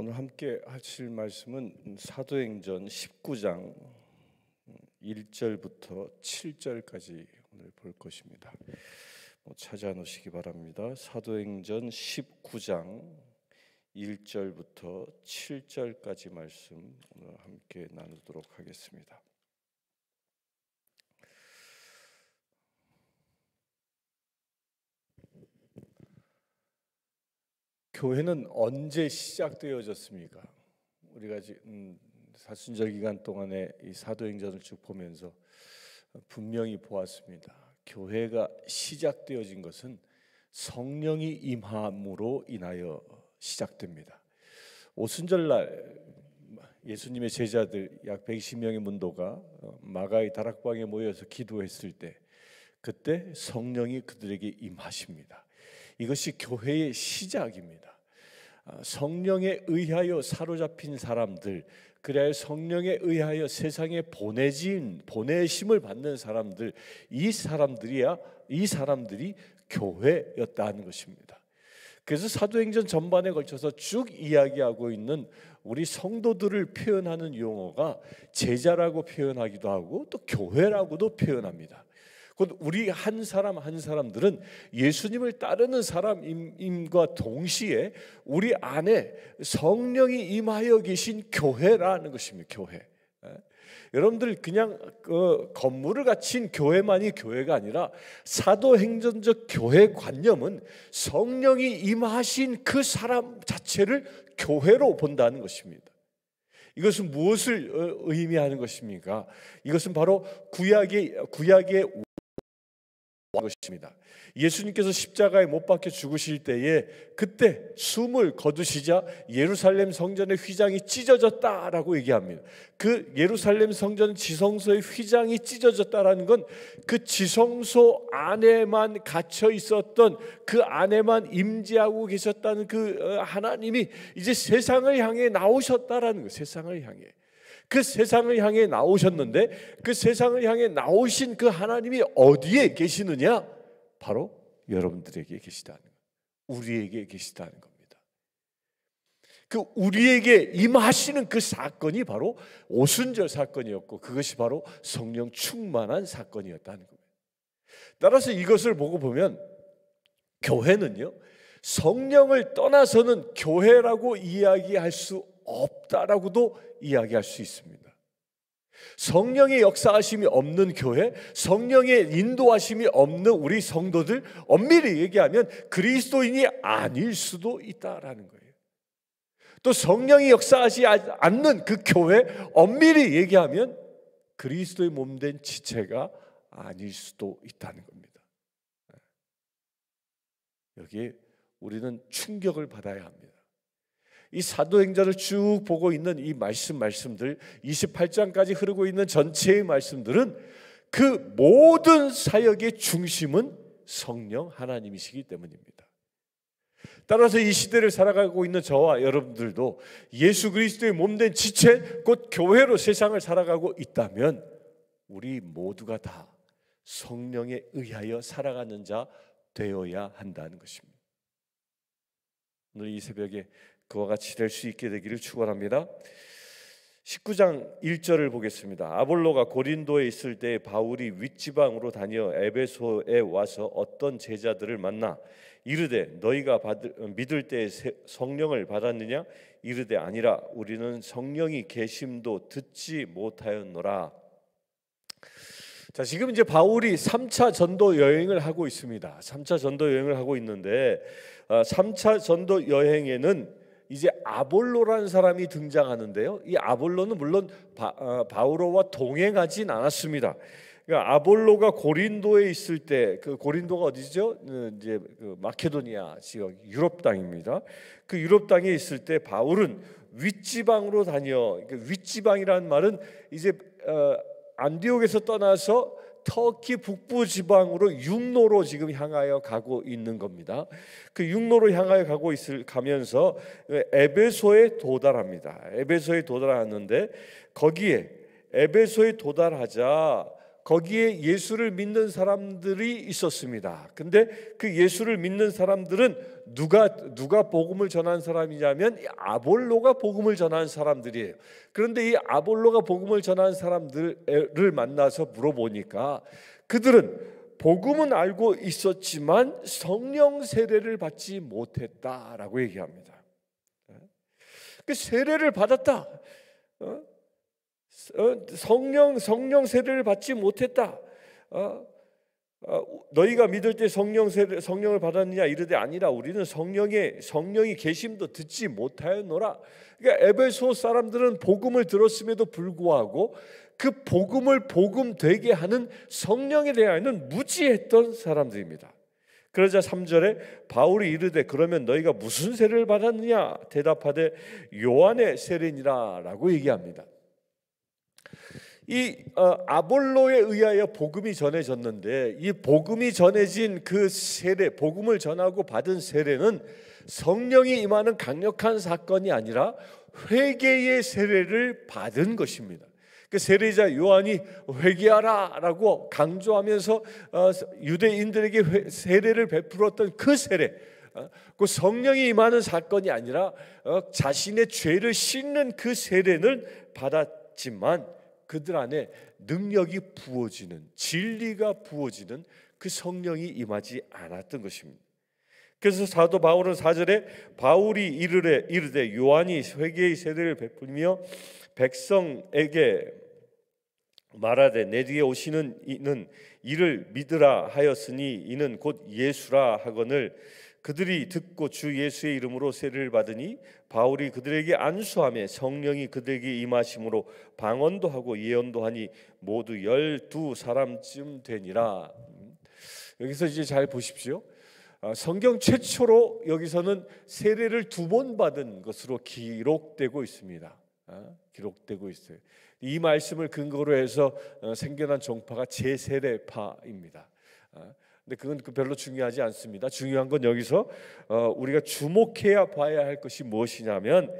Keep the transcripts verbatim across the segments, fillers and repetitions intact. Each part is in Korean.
오늘 함께 하실 말씀은 사도행전 십구 장 일 절부터 칠 절까지 오늘 볼 것입니다. 뭐 찾아놓으시기 바랍니다. 사도행전 십구 장 일 절부터 칠 절까지 말씀 오늘 함께 나누도록 하겠습니다. 교회는 언제 시작되어졌습니까? 우리가 지금 사순절 기간 동안에 이 사도행전을 쭉 보면서 분명히 보았습니다. 교회가 시작되어진 것은 성령이 임함으로 인하여 시작됩니다. 오순절날 예수님의 제자들 약 백이십 명의 문도가 마가의 다락방에 모여서 기도했을 때 그때 성령이 그들에게 임하십니다. 이것이 교회의 시작입니다. 성령에 의하여 사로잡힌 사람들, 그래야 성령에 의하여 세상에 보내진 보내심을 받는 사람들, 이 사람들이야 이 사람들이 교회였다는 것입니다. 그래서 사도행전 전반에 걸쳐서 쭉 이야기하고 있는 우리 성도들을 표현하는 용어가 제자라고 표현하기도 하고 또 교회라고도 표현합니다. 곧 우리 한 사람 한 사람들은 예수님을 따르는 사람임과 동시에 우리 안에 성령이 임하여 계신 교회라는 것입니다. 교회. 여러분들 그냥 그 건물을 갖춘 교회만이 교회가 아니라 사도행전적 교회 관념은 성령이 임하신 그 사람 자체를 교회로 본다는 것입니다. 이것은 무엇을 의미하는 것입니까? 이것은 바로 구약의 구약의 것입니다. 예수님께서 십자가에 못 박혀 죽으실 때에 그때 숨을 거두시자 예루살렘 성전의 휘장이 찢어졌다라고 얘기합니다. 그 예루살렘 성전 지성소의 휘장이 찢어졌다라는 건 그 지성소 안에만 갇혀 있었던 그 안에만 임재하고 계셨다는 그 하나님이 이제 세상을 향해 나오셨다라는 거예요. 세상을 향해. 그 세상을 향해 나오셨는데 그 세상을 향해 나오신 그 하나님이 어디에 계시느냐? 바로 여러분들에게 계시다는 거예요. 우리에게 계시다는 겁니다. 그 우리에게 임하시는 그 사건이 바로 오순절 사건이었고 그것이 바로 성령 충만한 사건이었다는 겁니다. 따라서 이것을 보고 보면 교회는요, 성령을 떠나서는 교회라고 이야기할 수 없다라고도 이야기할 수 있습니다. 성령의 역사하심이 없는 교회, 성령의 인도하심이 없는 우리 성도들, 엄밀히 얘기하면 그리스도인이 아닐 수도 있다라는 거예요. 또 성령이 역사하지 않는 그 교회, 엄밀히 얘기하면 그리스도의 몸된 지체가 아닐 수도 있다는 겁니다. 여기에 우리는 충격을 받아야 합니다. 이 사도행전을 쭉 보고 있는 이 말씀 말씀들 이십팔 장까지 흐르고 있는 전체의 말씀들은 그 모든 사역의 중심은 성령 하나님이시기 때문입니다. 따라서 이 시대를 살아가고 있는 저와 여러분들도 예수 그리스도의 몸된 지체 곧 교회로 세상을 살아가고 있다면 우리 모두가 다 성령에 의하여 살아가는 자 되어야 한다는 것입니다. 오늘 이 새벽에 그와 같이 될 수 있게 되기를 축원합니다. 십구 장 일 절을 보겠습니다. 아볼로가 고린도에 있을 때 바울이 윗지방으로 다녀 에베소에 와서 어떤 제자들을 만나 이르되 너희가 받을, 믿을 때 성령을 받았느냐? 이르되 아니라 우리는 성령이 계심도 듣지 못하였노라. 자, 지금 이제 바울이 삼 차 전도 여행을 하고 있습니다. 삼 차 전도 여행을 하고 있는데 삼 차 전도 여행에는 이제 아볼로라는 사람이 등장하는데요. 이 아볼로는 물론 바, 어, 바울로와 동행하진 않았습니다. 그러니까 아볼로가 고린도에 있을 때, 그 고린도가 어디죠? 이제 그 마케도니아 지역 유럽 땅입니다. 그 유럽 땅에 있을 때 바울은 윗지방으로 다녀. 그러니까 윗지방이라는 말은 이제 어, 안디옥에서 떠나서 터키 북부 지방으로 육로로 지금 향하여 가고 있는 겁니다. 그 육로로 향하여 가고 있을 가면서 에베소에 도달합니다. 에베소에 도달하는데 거기에 에베소에 도달하자 거기에 예수를 믿는 사람들이 있었습니다. 근데 그 예수를 믿는 사람들은 누가 누가 복음을 전한 사람이냐면 아볼로가 복음을 전한 사람들이에요. 그런데 이 아볼로가 복음을 전한 사람들을 만나서 물어보니까 그들은 복음은 알고 있었지만 성령 세례를 받지 못했다라고 얘기합니다. 그 세례를 받았다. 어? 성령 성령 세례를 받지 못했다. 어, 어, 너희가 믿을 때 성령 세례 성령을 받았느냐 이르되 아니라 우리는 성령의 성령이 계심도 듣지 못하였노라. 그러니까 에베소 사람들은 복음을 들었음에도 불구하고 그 복음을 복음 되게 하는 성령에 대하여는 무지했던 사람들입니다. 그러자 삼 절에 바울이 이르되 그러면 너희가 무슨 세례를 받았느냐 대답하되 요한의 세례니라라고 얘기합니다. 이 어, 아볼로에 의하여 복음이 전해졌는데 이 복음이 전해진 그 세례, 복음을 전하고 받은 세례는 성령이 임하는 강력한 사건이 아니라 회개의 세례를 받은 것입니다. 그 세례자 요한이 회개하라라고 강조하면서 어, 유대인들에게 회, 세례를 베풀었던 그 세례, 어, 그 성령이 임하는 사건이 아니라 어, 자신의 죄를 씻는 그 세례는 받았지만 그들 안에 능력이 부어지는, 진리가 부어지는 그 성령이 임하지 않았던 것입니다. 그래서 사도 바울은 사 절에 바울이 이르되, 이르되 요한이 회개의 세례를 베풀며 백성에게 말하되 내 뒤에 오시는 이는 이를 믿으라 하였으니 이는 곧 예수라 하거늘 그들이 듣고 주 예수의 이름으로 세례를 받으니 바울이 그들에게 안수하며 성령이 그들에게 임하심으로 방언도 하고 예언도 하니 모두 열두 사람쯤 되니라. 여기서 이제 잘 보십시오. 성경 최초로 여기서는 세례를 두 번 받은 것으로 기록되고 있습니다. 기록되고 있어요. 이 말씀을 근거로 해서 생겨난 종파가 제세례파입니다. 근데 그건 별로 중요하지 않습니다. 중요한 건 여기서 우리가 주목해야 봐야 할 것이 무엇이냐면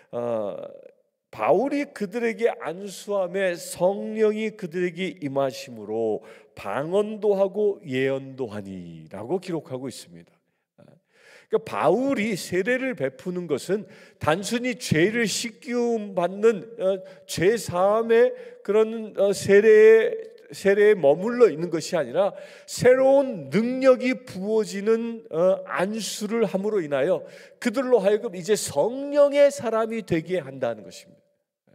바울이 그들에게 안수함에 성령이 그들에게 임하심으로 방언도 하고 예언도 하니라고 기록하고 있습니다. 그러니까 바울이 세례를 베푸는 것은 단순히 죄를 씻기움 받는 죄 사함의 그런 세례에 세례에 머물러 있는 것이 아니라 새로운 능력이 부어지는 안수를 함으로 인하여 그들로 하여금 이제 성령의 사람이 되게 한다는 것입니다.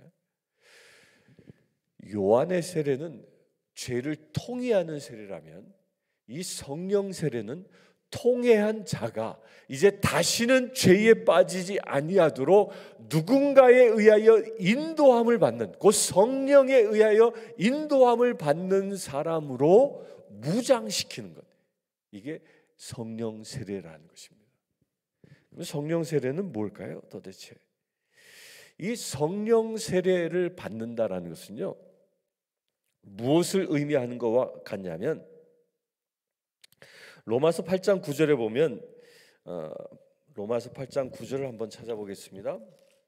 요한의 세례는 죄를 통회하는 세례라면 이 성령 세례는 통회한 자가 이제 다시는 죄에 빠지지 아니하도록 누군가에 의하여 인도함을 받는, 그 성령에 의하여 인도함을 받는 사람으로 무장시키는 것, 이게 성령 세례라는 것입니다. 그럼 성령 세례는 뭘까요? 도대체 이 성령 세례를 받는다라는 것은요 무엇을 의미하는 것과 같냐면 로마서 팔 장 구 절에 보면 어, 로마서 팔 장 구 절을 한번 찾아보겠습니다.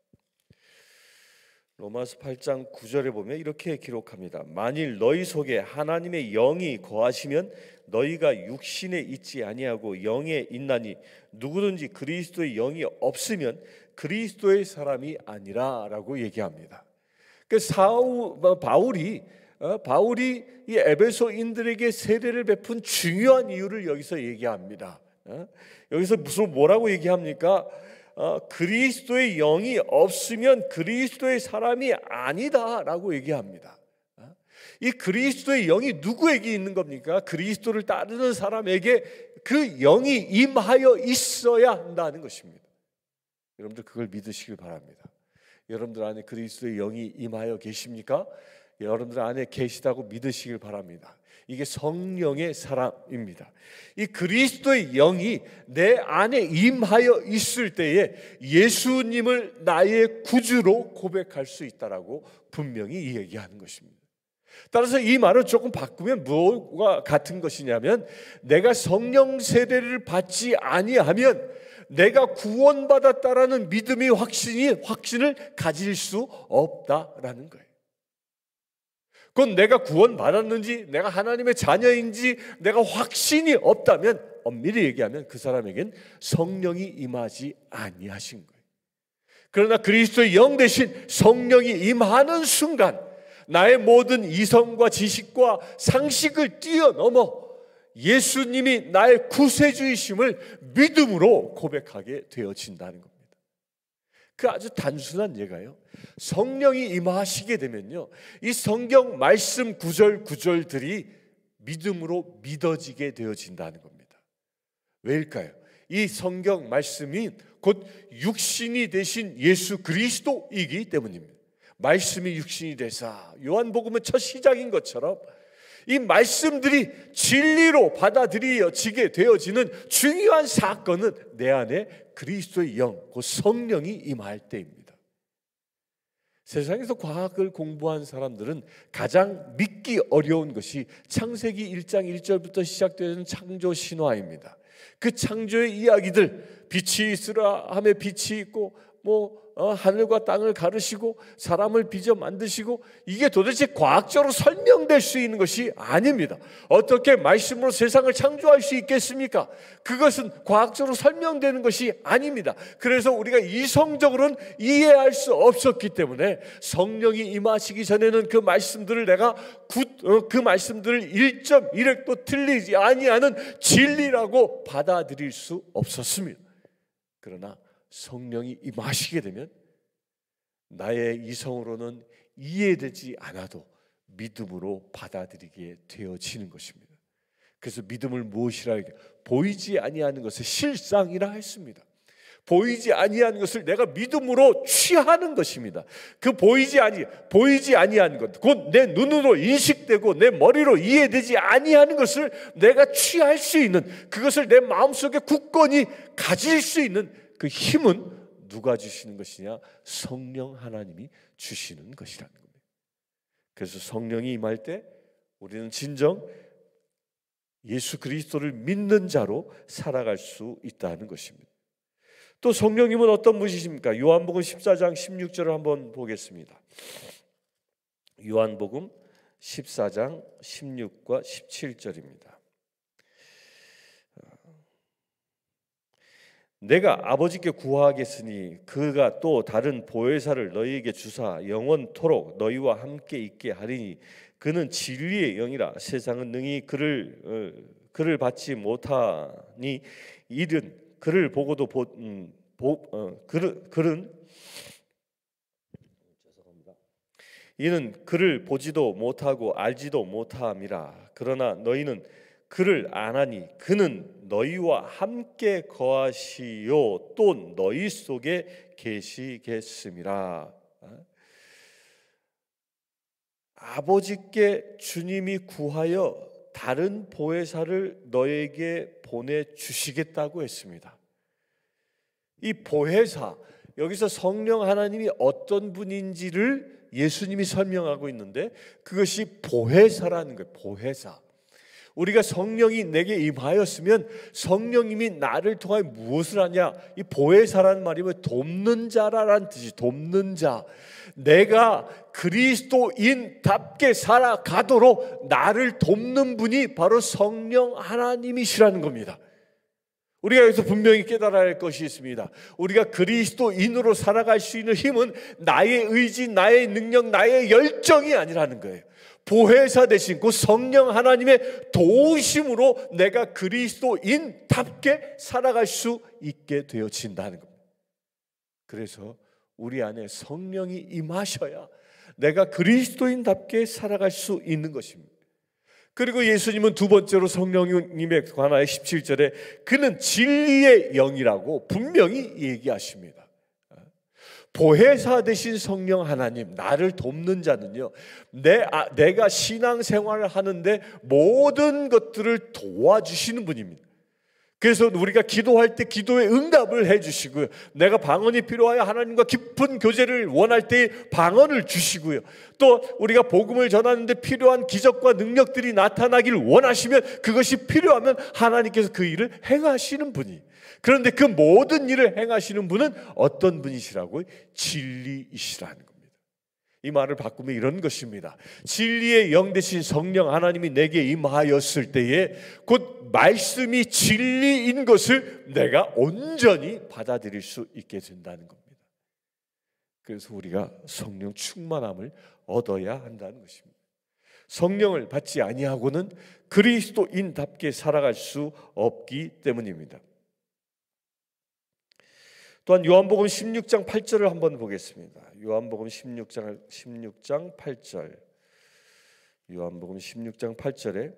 로마서 팔 장 구 절에 보면 이렇게 기록합니다. 만일 너희 속에 하나님의 영이 거하시면 너희가 육신에 있지 아니하고 영에 있나니 누구든지 그리스도의 영이 없으면 그리스도의 사람이 아니라라고 얘기합니다. 그 사우 바울이 어, 바울이 이 에베소인들에게 세례를 베푼 중요한 이유를 여기서 얘기합니다. 어? 여기서 무슨 뭐라고 얘기합니까? 어, 그리스도의 영이 없으면 그리스도의 사람이 아니다라고 얘기합니다. 어? 이 그리스도의 영이 누구에게 있는 겁니까? 그리스도를 따르는 사람에게 그 영이 임하여 있어야 한다는 것입니다. 여러분들 그걸 믿으시길 바랍니다. 여러분들 안에 그리스도의 영이 임하여 계십니까? 여러분들 안에 계시다고 믿으시길 바랍니다. 이게 성령의 사람입니다. 이 그리스도의 영이 내 안에 임하여 있을 때에 예수님을 나의 구주로 고백할 수 있다라고 분명히 얘기하는 것입니다. 따라서 이 말을 조금 바꾸면 뭐가 같은 것이냐면 내가 성령 세례를 받지 아니하면 내가 구원받았다라는 믿음이 확신이 확신을 가질 수 없다라는 거예요. 그건 내가 구원받았는지, 내가 하나님의 자녀인지 내가 확신이 없다면, 엄밀히 얘기하면 그 사람에겐 성령이 임하지 아니하신 거예요. 그러나 그리스도의 영 대신 성령이 임하는 순간 나의 모든 이성과 지식과 상식을 뛰어넘어 예수님이 나의 구세주이심을 믿음으로 고백하게 되어진다는 겁니다. 그 아주 단순한 예가요, 성령이 임하시게 되면요, 이 성경 말씀 구절 구절들이 믿음으로 믿어지게 되어진다는 겁니다. 왜일까요? 이 성경 말씀이 곧 육신이 되신 예수 그리스도이기 때문입니다. 말씀이 육신이 되사, 요한복음은 첫 시작인 것처럼 이 말씀들이 진리로 받아들여지게 되어지는 중요한 사건은 내 안에 그리스도의 영, 그 성령이 임할 때입니다. 세상에서 과학을 공부한 사람들은 가장 믿기 어려운 것이 창세기 일 장 일 절부터 시작되는 창조 신화입니다. 그 창조의 이야기들, 빛이 있으라 하며 빛이 있고, 뭐 어, 하늘과 땅을 가르시고 사람을 빚어 만드시고, 이게 도대체 과학적으로 설명될 수 있는 것이 아닙니다. 어떻게 말씀으로 세상을 창조할 수 있겠습니까? 그것은 과학적으로 설명되는 것이 아닙니다. 그래서 우리가 이성적으로는 이해할 수 없었기 때문에 성령이 임하시기 전에는 그 말씀들을 내가 구, 어, 그 말씀들을 일 점 일 획도 틀리지 아니하는 진리라고 받아들일 수 없었습니다. 그러나 성령이 임하시게 되면 나의 이성으로는 이해되지 않아도 믿음으로 받아들이게 되어지는 것입니다. 그래서 믿음을 무엇이라 하게? 보이지 아니하는 것을 실상이라 했습니다. 보이지 아니하는 것을 내가 믿음으로 취하는 것입니다. 그 보이지 아니 보이지 아니하는 것, 곧 내 눈으로 인식되고 내 머리로 이해되지 아니하는 것을 내가 취할 수 있는, 그것을 내 마음속에 굳건히 가질 수 있는 그 힘은 누가 주시는 것이냐? 성령 하나님이 주시는 것이라는 겁니다. 그래서 성령이 임할 때 우리는 진정 예수 그리스도를 믿는 자로 살아갈 수 있다는 것입니다. 또 성령님은 어떤 분이십니까? 요한복음 십사 장 십육 절을 한번 보겠습니다. 요한복음 십사 장 십육과 십칠 절입니다. 내가 아버지께 구하겠으니 그가 또 다른 보혜사를 너희에게 주사 영원토록 너희와 함께 있게 하리니 그는 진리의 영이라. 세상은 능히 그를 어, 그를 받지 못하니 이는 그를 보고도 보, 음, 보 어, 그를 그는 죄송합니다. 이는 그를 보지도 못하고 알지도 못함이라. 그러나 너희는 그를 아나니 그는 너희와 함께 거하시요 또 너희 속에 계시겠음이라. 아버지께 주님이 구하여 다른 보혜사를 너에게 보내주시겠다고 했습니다. 이 보혜사, 여기서 성령 하나님이 어떤 분인지를 예수님이 설명하고 있는데 그것이 보혜사라는 거예요. 보혜사. 우리가 성령이 내게 임하였으면 성령님이 나를 통하여 무엇을 하냐? 이 보혜사라는 말이 뭐 돕는 자라는 뜻이, 돕는 자. 내가 그리스도인답게 살아가도록 나를 돕는 분이 바로 성령 하나님이시라는 겁니다. 우리가 여기서 분명히 깨달아야 할 것이 있습니다. 우리가 그리스도인으로 살아갈 수 있는 힘은 나의 의지, 나의 능력, 나의 열정이 아니라는 거예요. 보혜사 되신 그 성령 하나님의 도우심으로 내가 그리스도인답게 살아갈 수 있게 되어진다는 겁니다. 그래서 우리 안에 성령이 임하셔야 내가 그리스도인답게 살아갈 수 있는 것입니다. 그리고 예수님은 두 번째로 성령님에 관하여 십칠 절에 그는 진리의 영이라고 분명히 얘기하십니다. 보혜사 되신 성령 하나님, 나를 돕는 자는요, 내, 아, 내가 신앙생활을 하는데 모든 것들을 도와주시는 분입니다. 그래서 우리가 기도할 때 기도의 응답을 해주시고요, 내가 방언이 필요하여 하나님과 깊은 교제를 원할 때 방언을 주시고요, 또 우리가 복음을 전하는데 필요한 기적과 능력들이 나타나길 원하시면 그것이 필요하면 하나님께서 그 일을 행하시는 분이. 그런데 그 모든 일을 행하시는 분은 어떤 분이시라고요? 진리이시라는 겁니다. 이 말을 바꾸면 이런 것입니다. 진리의 영 되신 성령 하나님이 내게 임하였을 때에 곧 말씀이 진리인 것을 내가 온전히 받아들일 수 있게 된다는 겁니다. 그래서 우리가 성령 충만함을 얻어야 한다는 것입니다. 성령을 받지 아니하고는 그리스도인답게 살아갈 수 없기 때문입니다. 또한 요한복음 십육 장 팔 절을 한번 보겠습니다. 요한복음 십육 장 십육 장 팔 절. 요한복음 십육 장 팔 절에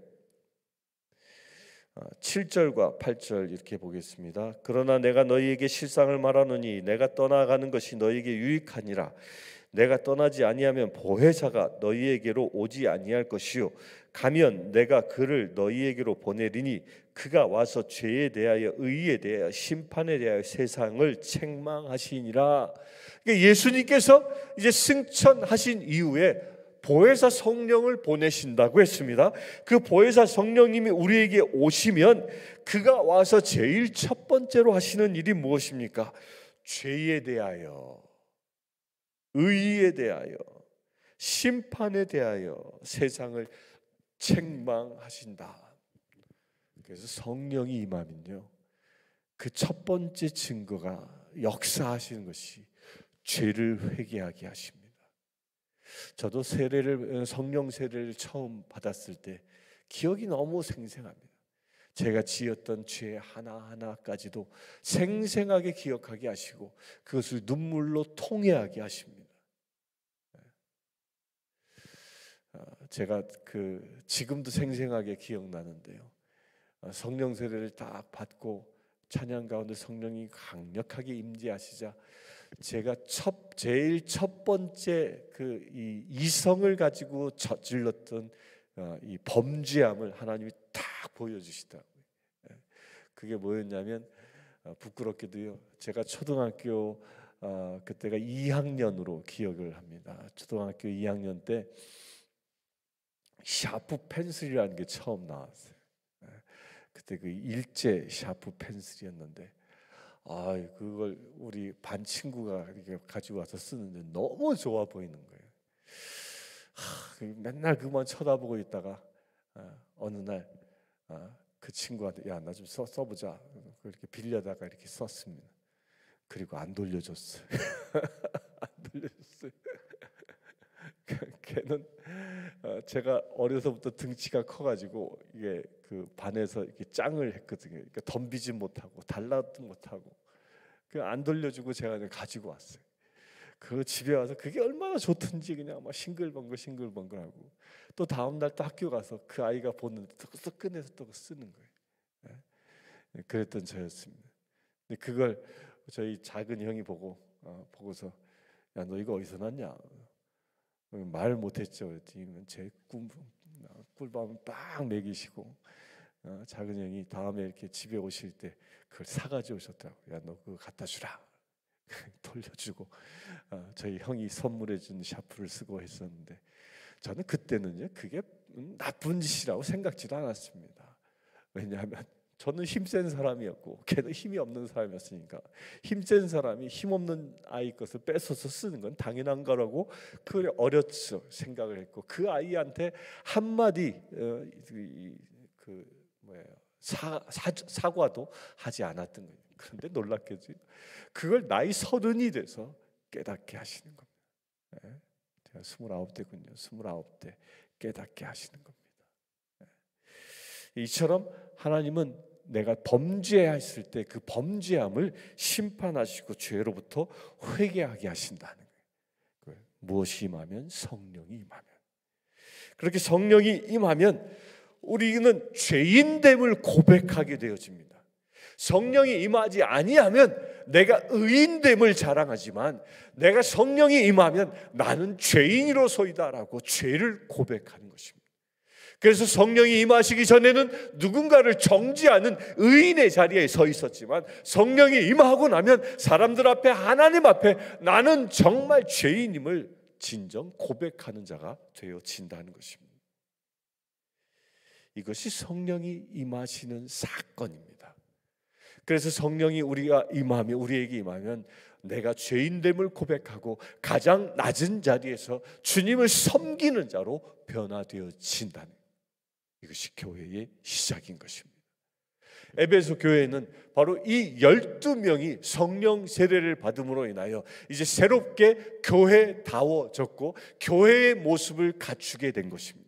칠 절과 팔 절 이렇게 보겠습니다. 그러나 내가 너희에게 실상을 말하노니 내가 떠나가는 것이 너희에게 유익하니라. 내가 떠나지 아니하면 보혜사가 너희에게로 오지 아니할 것이요 가면 내가 그를 너희에게로 보내리니 그가 와서 죄에 대하여 의에 대하여 심판에 대하여 세상을 책망하시니라. 그러니까 예수님께서 이제 승천하신 이후에 보혜사 성령을 보내신다고 했습니다. 그 보혜사 성령님이 우리에게 오시면 그가 와서 제일 첫 번째로 하시는 일이 무엇입니까? 죄에 대하여, 의에 대하여, 심판에 대하여 세상을 책망하신다. 그래서 성령이 임하면요, 그 첫 번째 증거가 역사하시는 것이 죄를 회개하게 하십니다. 저도 세례를 성령 세례를 처음 받았을 때 기억이 너무 생생합니다. 제가 지었던 죄 하나하나까지도 생생하게 기억하게 하시고 그것을 눈물로 통회하게 하십니다. 제가 그 지금도 생생하게 기억나는데요. 성령 세례를 딱 받고 찬양 가운데 성령이 강력하게 임재하시자 제가 첫 제일 첫 번째 그 이 이성을 가지고 저질렀던 어, 이 범죄함을 하나님이 딱 보여주시더라고요. 그게 뭐였냐면 어, 부끄럽게도요. 제가 초등학교 어, 그때가 이 학년으로 기억을 합니다. 초등학교 이 학년 때 샤프 펜슬이라는 게 처음 나왔어요. 그때 그 일제 샤프 펜슬이었는데, 아, 그걸 우리 반 친구가 이렇게 가지고 와서 쓰는데 너무 좋아 보이는 거예요. 하, 맨날 그만 쳐다보고 있다가 아, 어느 날 아, 그 친구한테 야, 나 좀 써, 써보자. 이렇게 빌려다가 이렇게 썼습니다. 그리고 안 돌려줬어요. 안 돌려줬어요. 걔는 제가 어려서부터 등치가 커가지고 이게 그 반에서 이렇게 짱을 했거든요. 그러니까 덤비지 못하고 달라도 못하고 그 안 돌려주고 제가 그냥 가지고 왔어요. 그 집에 와서 그게 얼마나 좋던지 그냥 막 싱글벙글 싱글벙글하고 또 다음 날 또 학교 가서 그 아이가 보는데 또 꺼내서 또 쓰는 거예요. 네. 그랬던 저였습니다. 근데 그걸 저희 작은 형이 보고 어, 보고서 야, 너 이거 어디서 났냐? 말 못했죠. 그랬더니 제 꿀, 꿀밤을 빡 먹이시고 어, 작은 형이 다음에 이렇게 집에 오실 때 그걸 사가지고 오셨더라고요. 야, 너 그거 갖다 주라. 돌려주고 어, 저희 형이 선물해준 샤프를 쓰고 했었는데 저는 그때는요 그게 나쁜 짓이라고 생각지도 않았습니다. 왜냐하면 저는 힘센 사람이었고 걔는 힘이 없는 사람이었으니까 힘센 사람이 힘없는 아이 것을 뺏어서 쓰는 건 당연한 거라고 그래 어렸죠 생각을 했고 그 아이한테 한마디 어, 그 뭐예요 사, 사, 사과도 하지 않았던 거예요. 그런데 놀랍게도 그걸 나이 서른이 돼서 깨닫게 하시는 겁니다. 네. 제가 스물아홉 대군요. 스물아홉 대 깨닫게 하시는 겁니다. 네. 이처럼 하나님은 내가 범죄했을 때 그 범죄함을 심판하시고 죄로부터 회개하게 하신다는 거예요. 무엇이 임하면? 성령이 임하면. 그렇게 성령이 임하면 우리는 죄인됨을 고백하게 되어집니다. 성령이 임하지 아니하면 내가 의인됨을 자랑하지만 내가 성령이 임하면 나는 죄인으로서이다라고 죄를 고백하는 것입니다. 그래서 성령이 임하시기 전에는 누군가를 정죄하는 의인의 자리에 서 있었지만 성령이 임하고 나면 사람들 앞에 하나님 앞에 나는 정말 죄인임을 진정 고백하는 자가 되어진다는 것입니다. 이것이 성령이 임하시는 사건입니다. 그래서 성령이 우리가 임하면 우리에게 임하면 내가 죄인됨을 고백하고 가장 낮은 자리에서 주님을 섬기는 자로 변화되어진다는, 이것이 교회의 시작인 것입니다. 에베소 교회는 바로 이 열두 명이 성령 세례를 받음으로 인하여 이제 새롭게 교회다워졌고 교회의 모습을 갖추게 된 것입니다.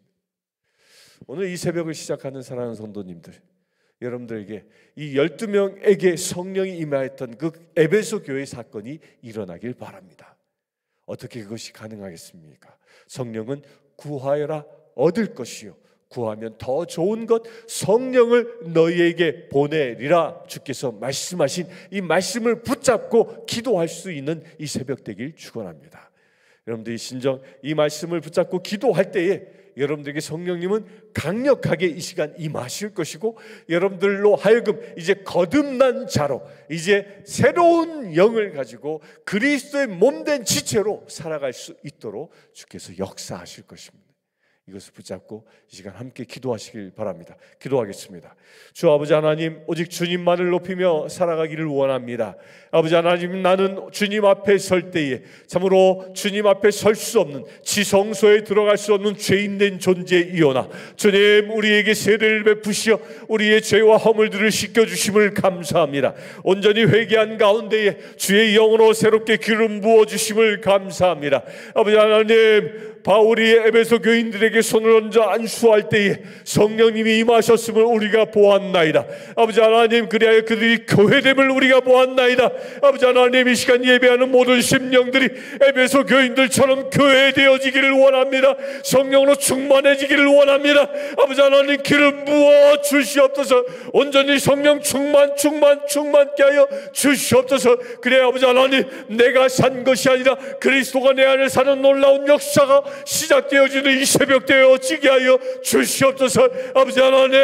오늘 이 새벽을 시작하는 사랑하는 성도님들, 여러분들에게 이 열두 명에게 성령이 임하였던 그 에베소 교회 사건이 일어나길 바랍니다. 어떻게 그것이 가능하겠습니까? 성령은 구하여라 얻을 것이요 구하면 더 좋은 것 성령을 너희에게 보내리라 주께서 말씀하신 이 말씀을 붙잡고 기도할 수 있는 이 새벽 되길 축원합니다. 여러분들이 진정 이 말씀을 붙잡고 기도할 때에 여러분들에게 성령님은 강력하게 이 시간 임하실 것이고, 여러분들로 하여금 이제 거듭난 자로, 이제 새로운 영을 가지고 그리스도의 몸된 지체로 살아갈 수 있도록 주께서 역사하실 것입니다. 이것을 붙잡고 이 시간 함께 기도하시길 바랍니다. 기도하겠습니다. 주 아버지 하나님, 오직 주님만을 높이며 살아가기를 원합니다. 아버지 하나님, 나는 주님 앞에 설 때에 참으로 주님 앞에 설 수 없는, 지성소에 들어갈 수 없는 죄인된 존재이오나 주님, 우리에게 세례를 베푸시어 우리의 죄와 허물들을 씻겨주심을 감사합니다. 온전히 회개한 가운데에 주의 영으로 새롭게 기름 부어주심을 감사합니다. 아버지 하나님, 바울이 에베소 교인들에게 손을 얹어 안수할 때에 성령님이 임하셨음을 우리가 보았나이다. 아버지 하나님, 그리하여 그들이 교회됨을 우리가 보았나이다. 아버지 하나님, 이 시간 예배하는 모든 심령들이 에베소 교인들처럼 교회되어지기를 원합니다. 성령으로 충만해지기를 원합니다. 아버지 하나님, 기름 부어 주시옵소서. 온전히 성령 충만 충만 충만케 하여 주시옵소서. 그래 아버지 하나님, 내가 산 것이 아니라 그리스도가 내 안에 사는 놀라운 역사가 시작되어지는 이 새벽 되어지게 하여 주시옵소서. 아버지 하나님,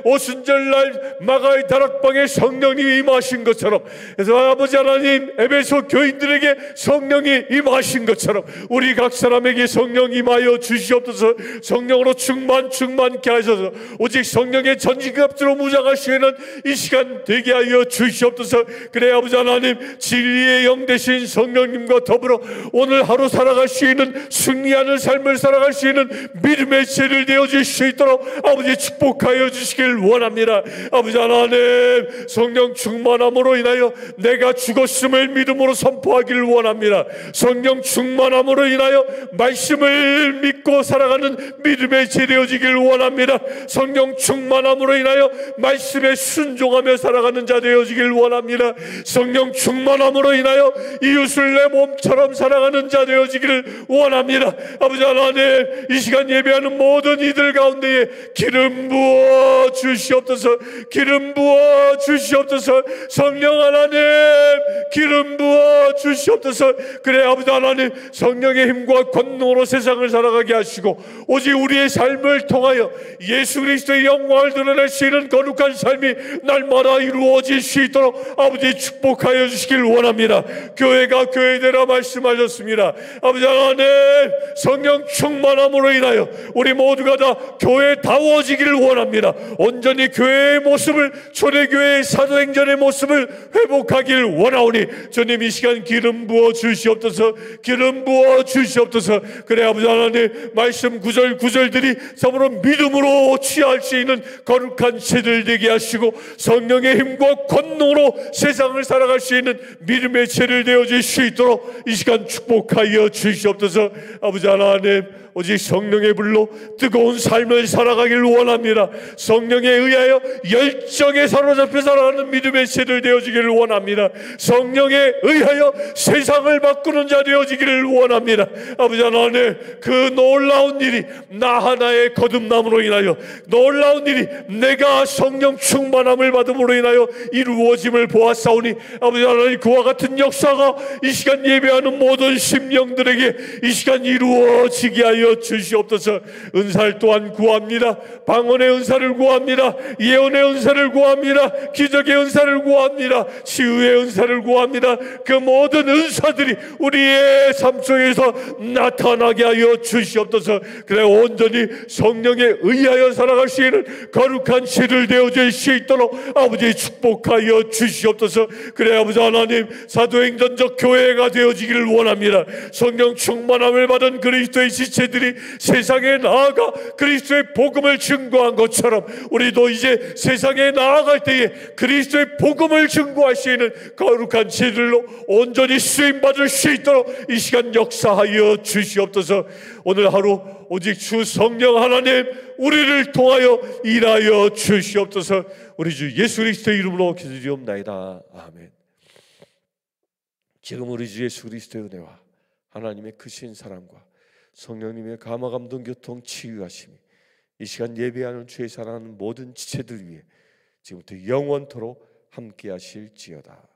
오순절날 마가의 다락방에 성령님이 임하신 것처럼, 그래서 아버지 하나님, 에베소 교인들에게 성령이 임하신 것처럼 우리 각 사람에게 성령 임하여 주시옵소서. 성령으로 충만 충만케 하셔서 오직 성령의 전진갑주로 무장하시는 이 시간 되게 하여 주시옵소서. 그래 아버지 하나님, 진리의 영 되신 성령님과 더불어 오늘 하루 살아갈 수 있는 승리하는 삶을 살아갈 수 있는 믿음의 세를 되어질 수 있도록 아버지 축복하여 주시길 원합니다. 아버지 하나님, 성령 충만함으로 인하여 내가 죽었음을 믿음으로 선포하기를 원합니다. 성령 충만함으로 인하여 말씀을 믿고 살아가는 믿음의 세 되어지길 원합니다. 성령 충만함으로 인하여 말씀에 순종하며 살아가는 자 되어지길 원합니다. 성령 충만함으로 인하여 이웃을 내 몸처럼 살아가는 자 되어지기를 원합니다. 아버지 하나님, 이 시간 예배하는 모든 이들 가운데에 기름 부어 주시옵소서. 기름 부어 주시옵소서. 성령 하나님, 기름 부어 주시옵소서. 그래 아버지 하나님, 성령의 힘과 권능으로 세상을 살아가게 하시고 오직 우리의 삶을 통하여 예수 그리스도의 영광을 드러낼 수 있는 거룩한 삶이 날마다 이루어질 수 있도록 아버지 축복하여 주시길 원합니다. 교회가 교회되라 말씀하셨습니다. 아버지 하나님, 성령 충만함으로 인하여 우리 모두가 다 교회다워지기를 원합니다. 온전히 교회의 모습을, 초대교회의 사도행전의 모습을 회복하기를 원하오니 주님, 이 시간 기름 부어 주시옵소서. 기름 부어 주시옵소서. 그래 아버지 하나님, 말씀 구절 구절들이 서로 믿음으로 취할 수 있는 거룩한 세들 되게 하시고 성령의 힘과 권능으로 세상을 살아갈 수 있는 믿음의 세를 되어질 수 있도록 이 시간 축복하여 주시옵소서. 아버지 하나님, 오직 성령의 불로 뜨거운 삶을 살아가기를 원합니다. 성령에 의하여 열정에 사로잡혀 살아가는 믿음의 세들 되어지기를 원합니다. 성령에 의하여 세상을 바꾸는 자 되어지기를 원합니다. 아버지 하나님, 그 놀라운 일이 나 하나의 거듭남으로 인하여, 놀라운 일이 내가 성령 충만함을 받음으로 인하여 이루어짐을 보았사오니 아버지 하나님, 그와 같은 역사가 이 시간 예배하는 모든 심령들에게 이 시간 이루어 이루어지게 하여 주시옵소서. 은사를 또한 구합니다. 방언의 은사를 구합니다. 예언의 은사를 구합니다. 기적의 은사를 구합니다. 치유의 은사를 구합니다. 그 모든 은사들이 우리의 삶 속에서 나타나게 하여 주시옵소서. 그래 온전히 성령에 의하여 살아갈 수 있는 거룩한 씨를 되어질 수 있도록 아버지 축복하여 주시옵소서. 그래 아버지 하나님, 사도행전적 교회가 되어지기를 원합니다. 성령 충만함을 받은 그리스도의 지체들이 세상에 나아가 그리스도의 복음을 증거한 것처럼 우리도 이제 세상에 나아갈 때에 그리스도의 복음을 증거할 수 있는 거룩한 지들로 온전히 쓰임받을 수 있도록 이 시간 역사하여 주시옵소서. 오늘 하루 오직 주 성령 하나님 우리를 통하여 일하여 주시옵소서. 우리 주 예수 그리스도의 이름으로 기도드리옵나이다. 아멘. 지금 우리 주 예수 그리스도의 은혜와 하나님의 크신 사랑과 성령님의 감화 감동 교통 치유하심이 이 시간 예배하는 주의 사랑하는 모든 지체들 위해 지금부터 영원토록 함께 하실지어다.